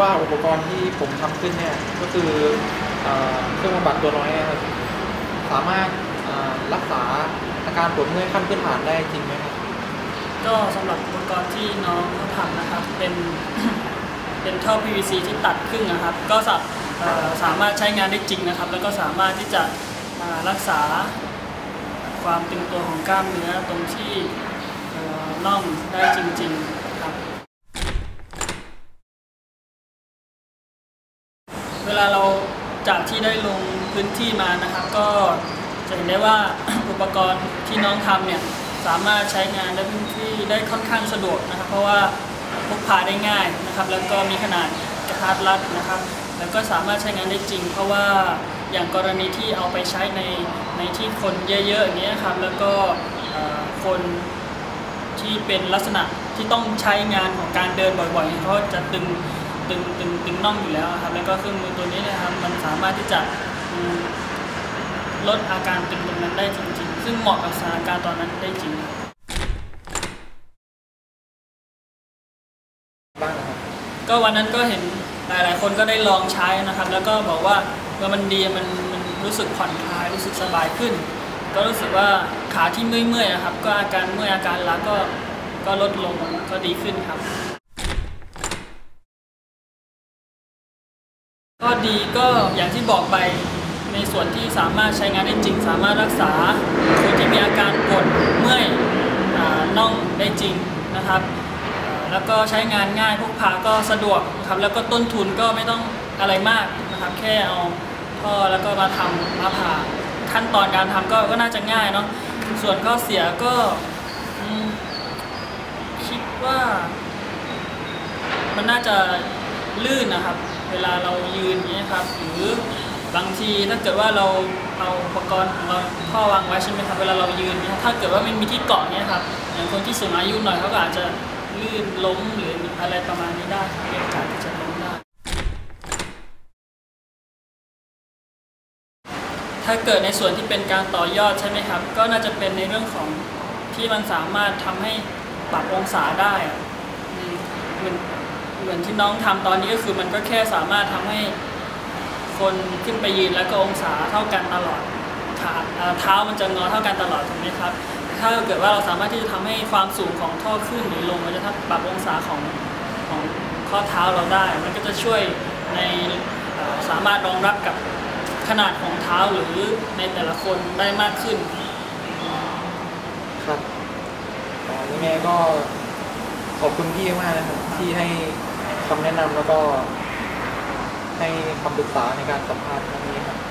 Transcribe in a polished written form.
ว่าอุปกรณ์ที่ผมทำขึ้นเนี่ยก็คือเครื่องบำบัดตัวน้อยนะครับสามารถรักษาอาการปวดเมื่อยขั้นพื้นฐานได้จริงไหมครับก็สำหรับอุปกรณ์ที่น้องเขาทำนะครับเป็นท่อ PVC ที่ตัดครึ่งนะครับก็สามารถใช้งานได้จริงนะครับแล้วก็สามารถที่จะรักษาความตึงตัวของกล้ามเนื้อตรงที่น่องได้จริงๆครับเวลาเราจากที่ได้ลงพื้นที่มานะครับก็จะเห็นได้ว่า อุปกรณ์ที่น้องทำเนี่ยสามารถใช้งานในพื้นที่ได้ค่อนข้างสะดวกนะครับเพราะว่าพกพาได้ง่ายนะครับแล้วก็มีขนาดกระทัดรัดนะครับแล้วก็สามารถใช้งานได้จริงเพราะว่าอย่างกรณีที่เอาไปใช้ในที่คนเยอะๆอย่างนี้ครับแล้วก็คนที่เป็นลักษณะที่ต้องใช้งานของการเดินบ่อยๆเขาจะตึงน่องอยู่แล้วครับแล้วก็เครื่องมือตัวนี้นะครับมันสามารถที่จะลดอาการตึงตรงนั้นได้จริงๆซึ่งเหมาะกับสถานการณ์ตอนนั้นได้จริงบ้างนะครับก็วันนั้นก็เห็นหลายๆคนก็ได้ลองใช้นะครับแล้วก็บอกว่ามันดีมันรู้สึกผ่อนคลายรู้สึกสบายขึ้นก็รู้สึกว่าขาที่เมื่อยนะครับก็อาการเมื่อยอาการล้าก็ลดลงก็ดีขึ้นครับก็ดีก็อย่างที่บอกไปในส่วนที่สามารถใช้งานได้จริงสามารถรักษาคนที่มีอาการปวดเมื่อยน่องได้จริงนะครับแล้วก็ใช้งานง่ายพกพาก็สะดวกนะครับแล้วก็ต้นทุนก็ไม่ต้องอะไรมากนะครับแค่เอาท่อแล้วก็มาผ่าขั้นตอนการทำก็น่าจะง่ายเนาะส่วนข้อเสียก็คิดว่ามันน่าจะลื่นนะครับเวลาเรายืนอย่างนี้ครับหรือบางทีถ้าเกิดว่าเราเอาอุปกรณ์ของเราท่อวางไว้ใช่ไหมครับเวลาเรายืนเนี่ยถ้าเกิดว่าไม่มีที่เกาะเนี่ยครับอย่างคนที่สูงอายุหน่อยเขาก็อาจจะลื่นล้มหรืออะไรประมาณนี้ได้มีโอกาสที่จะล้มได้ถ้าเกิดในส่วนที่เป็นการต่อยอดใช่ไหมครับก็น่าจะเป็นในเรื่องของที่มันสามารถทำให้ปรับองศาได้เหมือนที่น้องทำตอนนี้ก็คือมันก็แค่สามารถทำให้คนขึ้นไปยืนแล้วก็องศาเท่ากันตลอดเท้ามันจะงอเท่ากันตลอดถูกไหมครับถ้าเกิดว่าเราสามารถที่จะทำให้ความสูงของท่อขึ้นหรือลงมันจะปรับองศาของข้อเท้าเราได้มันก็จะช่วยในสามารถรองรับกับขนาดของเท้าหรือในแต่ละคนได้มากขึ้นครับยังไงก็ขอบคุณพี่มากนะครับที่ให้คำแนะนำแล้วก็ให้คำปรึกษาในการสัมภาษณ์ครั้งนี้ครับ